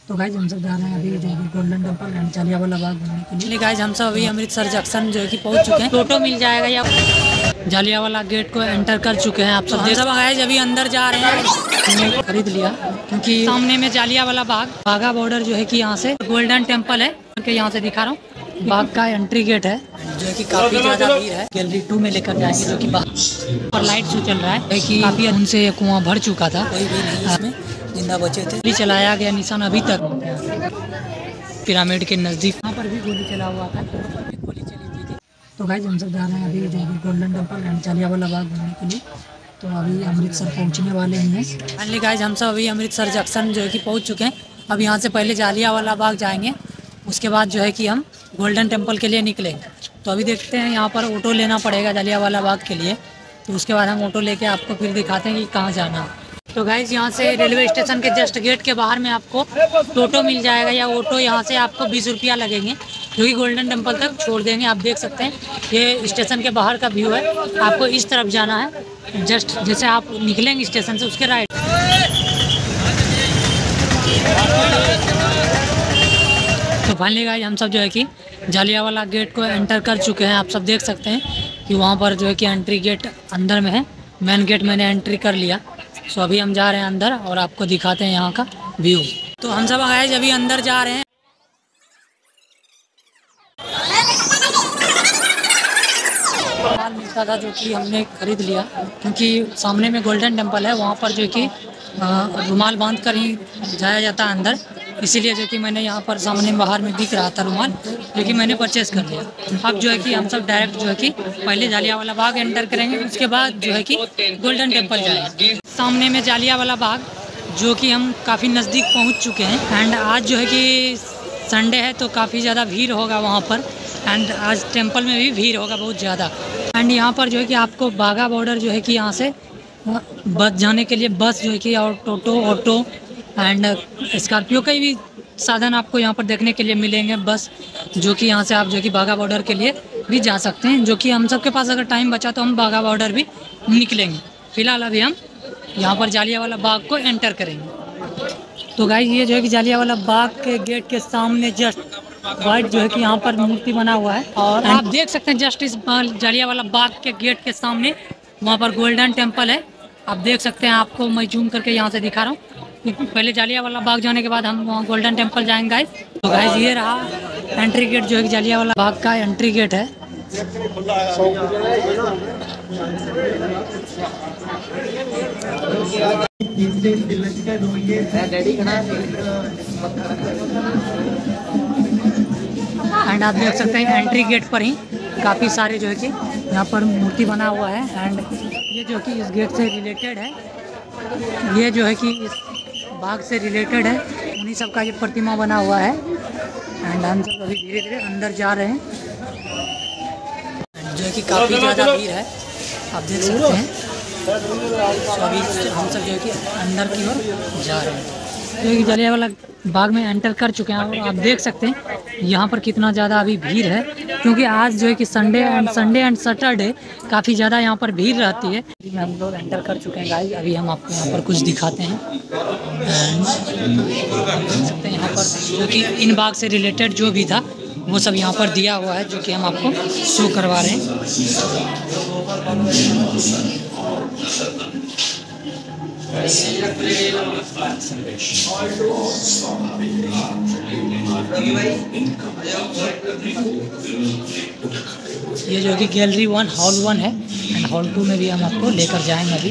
तो गाइज हम सब जा रहे हैं अभी जो है golden temple and Jallianwala Bagh घूमने के लिए। गाइज हम सब अभी अमृतसर जंक्शन जो है कि पहुंच चुके हैं। टोटो मिल जाएगा या जालियांवाला गेट को एंटर कर चुके हैं आप सब। गाइज अभी अंदर जा रहे हैं। हमने खरीद लिया क्योंकि सामने में जालियांवाला बाग बाघा बॉर्डर जो है कि यहाँ से गोल्डन टेम्पल है करके यहाँ से दिखा रहा हूँ। बाग का एंट्री गेट है जो है कि काफी ज्यादा भीड़ है। गैलरी 2 में लेकर जाएंगे जो कि और लाइट शो चल रहा है कि काफी उनसे ये कुआं भर चुका था, कोई भी नहीं इसमें जिंदा बचे थे। गोली चलाया गया निशान अभी तक पिरामिड के नज़दीक, वहाँ पर भी गोली चला हुआ था, गोली चली हुई थी। तो गाइज हम सब जा रहे हैं अभी जो है golden temple and Jallianwala Bagh घूमने के लिए। तो अभी अमृतसर पहुँचने वाले हैं। फाइनली गाइज हम सब अभी अमृतसर जंक्शन जो है कि पहुँच चुके हैं। अब यहाँ से पहले जालियांवाला बाग जाएंगे, उसके बाद जो है कि हम गोल्डन टेम्पल के लिए निकलेंगे। तो अभी देखते हैं, यहाँ पर ऑटो लेना पड़ेगा जालियांवाला बाग के लिए। तो उसके बाद हम ऑटो लेके आपको फिर दिखाते हैं कि कहाँ जाना है। तो गाइज यहाँ से रेलवे स्टेशन के जस्ट गेट के बाहर में आपको टोटो मिल जाएगा या ऑटो, यहाँ से आपको 20 रुपया लगेंगे जो कि गोल्डन टेम्पल तक छोड़ देंगे। आप देख सकते हैं ये स्टेशन के बाहर का व्यू है। आपको इस तरफ जाना है, जस्ट जैसे आप निकलेंगे स्टेशन से उसके राइट। तो फाइनली गाइज हम सब जो है कि जालियांवाला गेट को एंटर कर चुके हैं। आप सब देख सकते हैं कि वहाँ पर जो है कि एंट्री गेट अंदर में है। मेन गेट मैंने एंट्री कर लिया। सो अभी हम जा रहे हैं अंदर और आपको दिखाते हैं यहाँ का व्यू। तो हम सब गाइज अभी अंदर जा रहे हैं। रुमाल मिलता था जो कि हमने खरीद लिया क्योंकि सामने में गोल्डन टेम्पल है, वहाँ पर जो कि रुमाल बांध कर ही जाया जाता है अंदर। इसीलिए जो कि मैंने यहाँ पर सामने बाहर में दिख रहा था रुमाल, जो कि मैंने परचेज़ कर लिया। अब जो है कि हम सब डायरेक्ट जो है कि पहले जालियांवाला बाग एंटर करेंगे, उसके बाद जो है कि गोल्डन टेम्पल जाएंगे। सामने में जालियांवाला बाग जो कि हम काफ़ी नज़दीक पहुँच चुके हैं। एंड आज जो है कि संडे है तो काफ़ी ज़्यादा भीड़ होगा वहाँ पर। एंड आज टेम्पल में भी भीड़ होगा बहुत ज़्यादा। एंड यहाँ पर जो है कि आपको बाघा बॉर्डर जो है कि यहाँ से बस जाने के लिए बस जो है कि और टोटो ऑटो एंड स्कॉर्पियो का भी साधन आपको यहाँ पर देखने के लिए मिलेंगे। बस जो कि यहाँ से आप जो कि बाघा बॉर्डर के लिए भी जा सकते हैं, जो कि हम सबके पास अगर टाइम बचा तो हम बाघा बॉर्डर भी निकलेंगे। फिलहाल अभी हम यहाँ पर जालियांवाला बाग को एंटर करेंगे। तो गाइस ये जो है कि जालियांवाला बाग के गेट के सामने जस्ट वाइट जो है कि यहाँ पर मूर्ति बना हुआ है और आप देख सकते हैं जस्ट इस जालियांवाला बाग के गेट के सामने वहाँ पर गोल्डन टेम्पल है। आप देख सकते हैं, आपको मैं जूम करके यहाँ से दिखा रहा हूँ। पहले जालियांवाला बाग जाने के बाद हम वहाँ गोल्डन टेम्पल जाएंगे गाइस। तो गाइस ये रहा एंट्री गेट जो है कि जालियांवाला बाग का एंट्री गेट है। एंड आप देख सकते हैं एंट्री गेट पर ही काफ़ी सारे जो है कि यहाँ पर मूर्ति बना हुआ है। एंड ये जो कि इस गेट से रिलेटेड है, ये जो है कि इस बाग से रिलेटेड है, उन्हीं सब का ये प्रतिमा बना हुआ है। एंड हम सब अभी धीरे धीरे अंदर जा रहे हैं जो है कि काफ़ी ज़्यादा भीड़ है, आप देख सकते हैं। तो अभी हम सब जो है कि अंदर की ओर जा रहे हैं। जो कि जालियांवाला बाग में एंटर कर चुके हैं और आप देख सकते हैं यहाँ पर कितना ज़्यादा अभी भीड़ है, क्योंकि आज जो है कि संडे एंड सैटरडे काफ़ी ज़्यादा यहाँ पर भीड़ रहती है। हम लोग एंटर कर चुके हैं गाइस। अभी हम आपको यहाँ पर कुछ दिखाते हैं। देख सकते हैं यहाँ पर जो कि इन बाग से रिलेटेड जो भी था वो सब यहाँ पर दिया हुआ है, जो कि हम आपको शो करवा रहे हैं। ये जो कि गैलरी 1 हॉल 1 है एंड हॉल 2 में भी हम आपको लेकर जाएंगे अभी।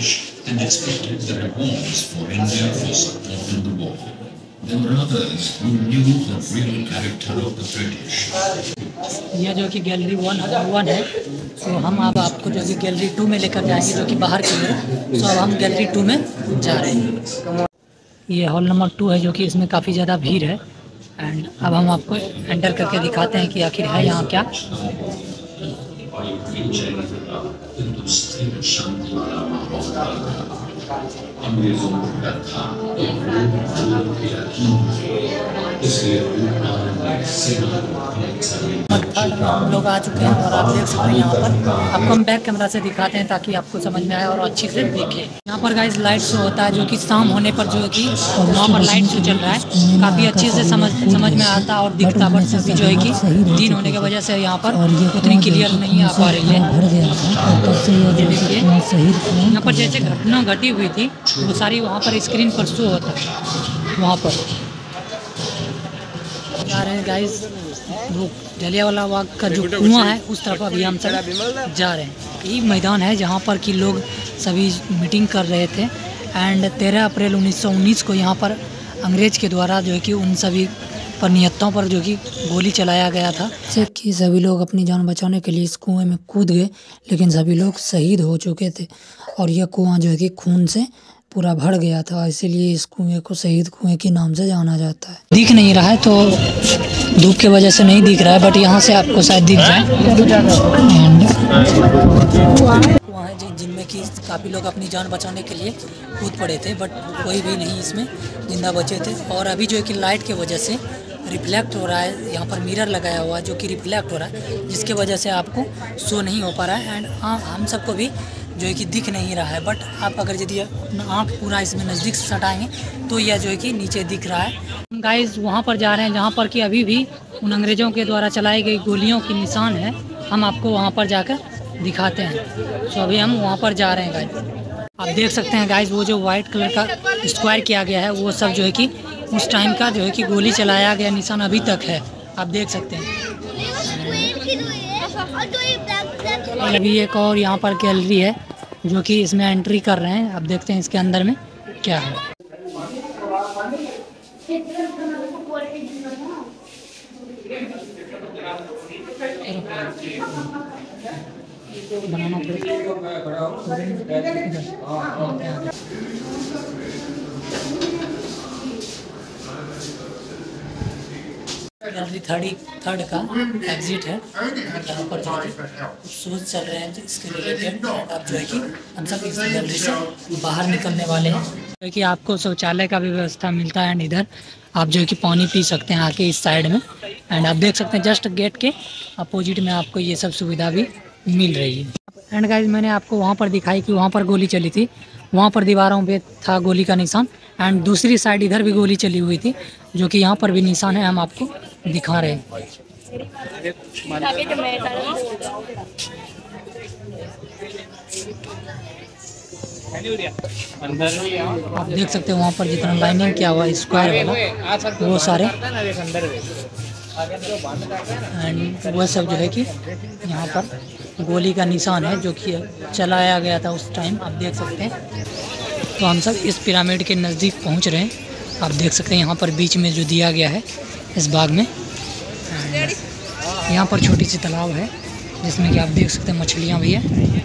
यह जो कि गैलरी 1 है, तो हम अब आपको जो कि गैलरी 2 में लेकर जाएंगे जो कि बाहर की है। तो अब हम गैलरी 2 में जा रहे हैं। ये हॉल नंबर 2 है जो कि इसमें काफ़ी ज़्यादा भीड़ है। एंड अब हम आपको एंटर करके दिखाते हैं कि आखिर है यहाँ क्या। थर्ड में हम लोग आ चुके हैं और आप देख सकते हैं यहाँ पर आपको हम बैक कैमरा से दिखाते हैं ताकि आपको समझ में आए और अच्छी से देखें। यहाँ पर गाइस लाइट शो होता है जो कि शाम होने पर जो है कि वहाँ पर लाइट शो चल रहा है, काफ़ी अच्छे से समझ में आता और दिखता, बट अभी जो है कि दिन होने की वजह से यहाँ पर उतनी क्लियर नहीं आ पा रही है। ये देखिए यहाँ पर जैसे घटना घटी हुई थी वो सारी वहाँ पर स्क्रीन पर शो होता है। वहाँ पर जा रहे हैं गाइस, वो जलियांवाला बाग का जो कुआं है उस तरफ अभी हम सब जा रहे हैं। यही मैदान है जहाँ पर कि लोग सभी मीटिंग कर रहे थे एंड 13 अप्रैल 1919 को यहाँ पर अंग्रेज के द्वारा जो है कि उन सभी पर निहत्ताओं पर जो कि गोली चलाया गया था। जैसे कि सभी लोग अपनी जान बचाने के लिए इस कुएं में कूद गए, लेकिन सभी लोग शहीद हो चुके थे और यह कुआं जो है कि खून से पूरा भर गया था, इसीलिए इस कुएं को शहीद कुएं के नाम से जाना जाता है। दिख नहीं रहा है तो धूप की वजह से नहीं दिख रहा है, बट यहाँ से आपको शायद दिख जाए। कुआं है जिनमें कि काफ़ी लोग अपनी जान बचाने के लिए कूद पड़े थे, बट कोई भी नहीं इसमें जिंदा बचे थे। और अभी जो है कि लाइट की वजह से रिफ्लेक्ट हो रहा है, यहाँ पर मिरर लगाया हुआ है जो कि रिफ्लेक्ट हो रहा है, जिसके वजह से आपको शो नहीं हो पा रहा है एंड हम सबको भी जो है कि दिख नहीं रहा है। बट आप अगर यदि अपना आँख पूरा इसमें नज़दीक से सटाएंगे तो यह जो है कि नीचे दिख रहा है। हम गाइस वहाँ पर जा रहे हैं जहाँ पर कि अभी भी उन अंग्रेज़ों के द्वारा चलाई गई गोलियों की निशान है। हम आपको वहाँ पर जाकर दिखाते हैं। तो अभी हम वहाँ पर जा रहे हैं गाइस। आप देख सकते हैं गाइस वो जो वाइट कलर का स्क्वायर किया गया है वो सब जो है कि उस टाइम का जो है कि गोली चलाया गया निशान अभी तक है, आप देख सकते हैं। अभी एक और यहाँ पर गैलरी है जो कि इसमें एंट्री कर रहे हैं। आप देखते हैं इसके अंदर में क्या है। बनाना गैलरी थर्ड का एग्जिट है। यहाँ पर जो है शोज चल रहे हैं इसके रिलेटेड। आप जो है कि हम सब इस गैलरी से बाहर निकलने वाले हैं। जो है कि आपको शौचालय का भी व्यवस्था मिलता है एंड इधर आप जो है कि पानी पी सकते हैं आके इस साइड में। एंड आप देख सकते हैं जस्ट गेट के अपोजिट में आपको ये सब सुविधा भी मिल रही है। एंड गाइस मैंने आपको वहाँ पर दिखाई कि वहाँ पर गोली चली थी, वहाँ पर दीवारों पे था गोली का निशान एंड दूसरी साइड इधर भी गोली चली हुई थी जो कि यहाँ पर भी निशान है, हम आपको दिखा रहे हैं। आप देख सकते हैं वहाँ पर जितना लाइनिंग किया हुआ स्क्वायर वाला वो सारे एंड वह सब जो है कि यहाँ पर गोली का निशान है जो कि चलाया गया था उस टाइम, आप देख सकते हैं। तो हम सब इस पिरामिड के नज़दीक पहुँच रहे हैं। आप देख सकते हैं यहाँ पर बीच में जो दिया गया है इस बाग में, यहाँ पर छोटी सी तालाब है जिसमें कि आप देख सकते हैं मछलियाँ भी है।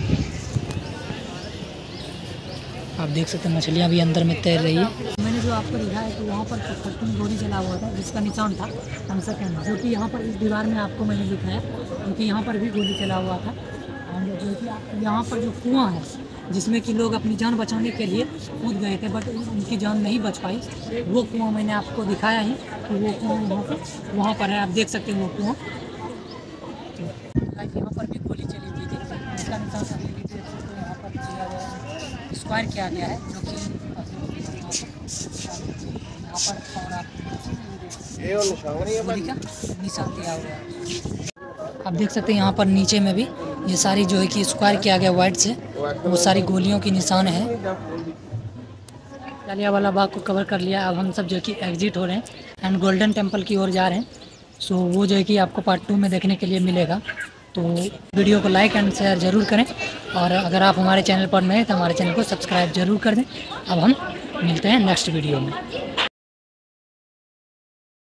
आप देख सकते हैं मछलियाँ भी अंदर में तैर रही है। मैंने जो आपको दिखाया है कि वहाँ पर पत्थर गोली चला हुआ था जिसका निशान था हमसा कैंप, जो कि यहाँ पर इस दीवार में आपको मैंने दिखाया क्योंकि यहाँ पर भी गोली चला हुआ था। और जो कि यहाँ पर जो कुआँ है जिसमें कि लोग अपनी जान बचाने के लिए कूद गए थे बट उनकी जान नहीं बच पाई, वो कुआँ मैंने आपको दिखाया ही। तो वो कुआँ वहाँ पर है, आप देख सकते हैं वो कुआँ। यहाँ पर भी गोली चली हुई थी जिसका निशान यहाँ पर दिया गया स्क्वायर किया गया है जो कि यहाँ पर निशान दिया हुआ है। आप देख सकते हैं यहाँ पर नीचे में भी ये सारी जो है कि स्क्वायर किया गया वाइट से, वो सारी गोलियों की निशान है। जलियांवाला बाग को कवर कर लिया। अब हम सब जो है कि एग्जिट हो रहे हैं एंड गोल्डन टेम्पल की ओर जा रहे हैं। सो वो जो है कि आपको पार्ट 2 में देखने के लिए मिलेगा। तो वीडियो को लाइक एंड शेयर ज़रूर करें और अगर आप हमारे चैनल पर नए हैं तो हमारे चैनल को सब्सक्राइब ज़रूर कर दें। अब हम मिलते हैं नेक्स्ट वीडियो में।